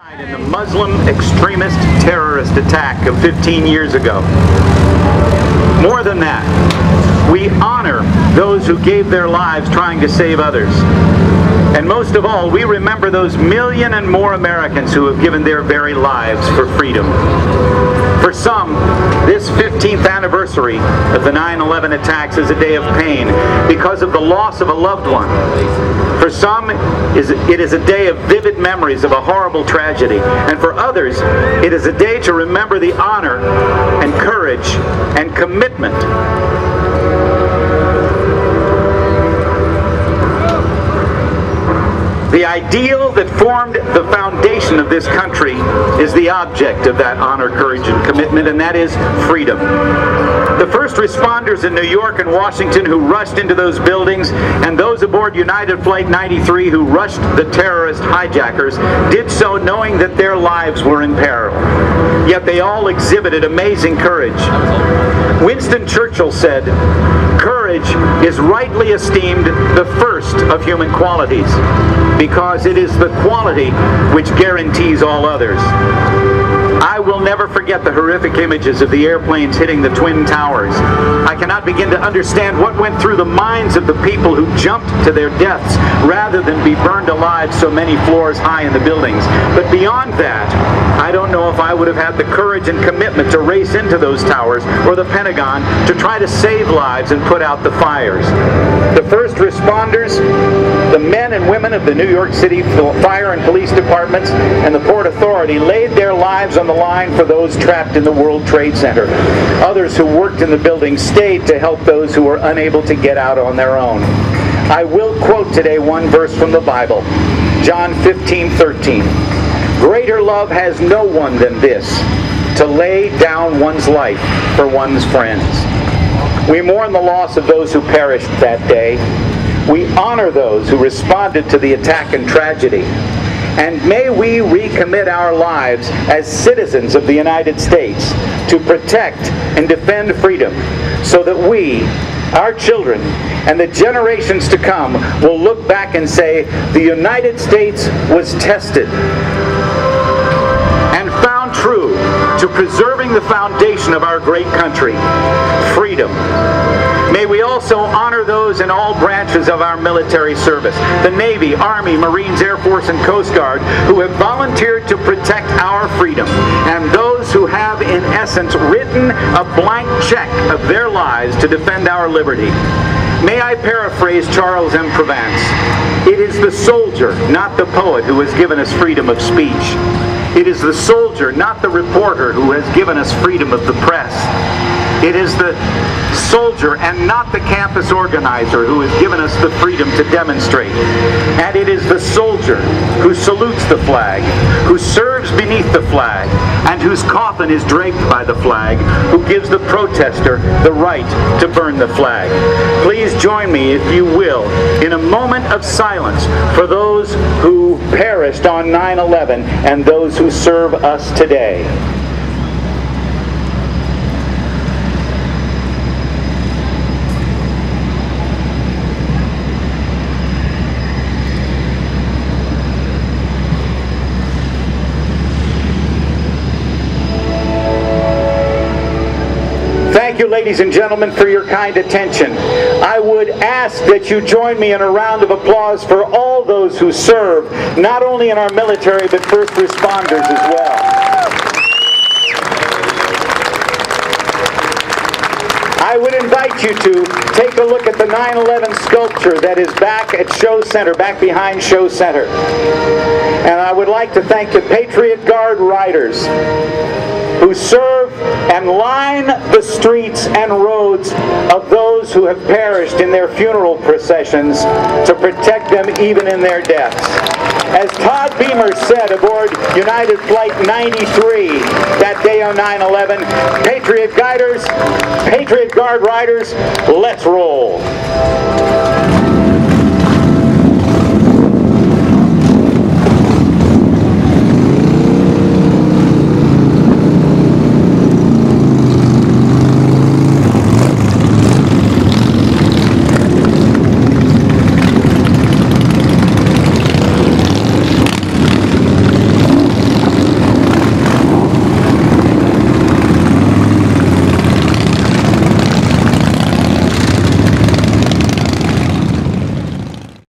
In the Muslim extremist terrorist attack of 15 years ago. More than that, we honor those who gave their lives trying to save others. And most of all, we remember those million and more Americans who have given their very lives for freedom. For some, this 15th anniversary of the 9/11 attacks is a day of pain because of the loss of a loved one. For some, it is a day of vivid memories of a horrible tragedy. And for others, it is a day to remember the honor and courage and commitment The ideal that formed the foundation of this country is the object of that honor, courage, and commitment, and that is freedom. The first responders in New York and Washington who rushed into those buildings, and those aboard United Flight 93 who rushed the terrorist hijackers, did so knowing that their lives were in peril. Yet they all exhibited amazing courage. Winston Churchill said, "Courage is rightly esteemed the first of human qualities, because it is the quality which guarantees all others." I will never forget the horrific images of the airplanes hitting the Twin Towers. I cannot begin to understand what went through the minds of the people who jumped to their deaths rather than be burned alive so many floors high in the buildings. But beyond that, I don't know if I would have had the courage and commitment to race into those towers or the Pentagon to try to save lives and put out the fires. The first responders, the men and women of the New York City Fire and Police Departments and the Port Authority, laid their lives on the line for those trapped in the World Trade Center. Others who worked in the building stayed to help those who were unable to get out on their own. I will quote today one verse from the Bible, John 15:13. "Greater love has no one than this, to lay down one's life for one's friends." We mourn the loss of those who perished that day. We honor those who responded to the attack and tragedy. And may we recommit our lives as citizens of the United States to protect and defend freedom, so that we, our children, and the generations to come will look back and say, the United States was tested and found true to preserving the foundation of our great country, freedom. May we also honor those in all branches of our military service, the Navy, Army, Marines, Air Force, and Coast Guard, who have volunteered to protect our freedom, and those who have, in essence, written a blank check of their lives to defend our liberty. May I paraphrase Charles M. Provence? It is the soldier, not the poet, who has given us freedom of speech. It is the soldier, not the reporter, who has given us freedom of the press. It is the soldier and not the campus organizer who has given us the freedom to demonstrate. And it is the soldier who salutes the flag, who serves beneath the flag, and whose coffin is draped by the flag, who gives the protester the right to burn the flag. Please join me, if you will, in a moment of silence for those who perished on 9/11 and those who serve us today. Thank you, ladies and gentlemen, for your kind attention. I would ask that you join me in a round of applause for all those who serve, not only in our military, but first responders as well. I would invite you to take a look at the 9/11 sculpture that is back at Show Center, back behind Show Center. And I would like to thank the Patriot Guard riders who serve and line the streets and roads of those who have perished in their funeral processions to protect them even in their deaths. As Todd Beamer said aboard United Flight 93 that day on 9/11, Patriot Guard riders, let's roll.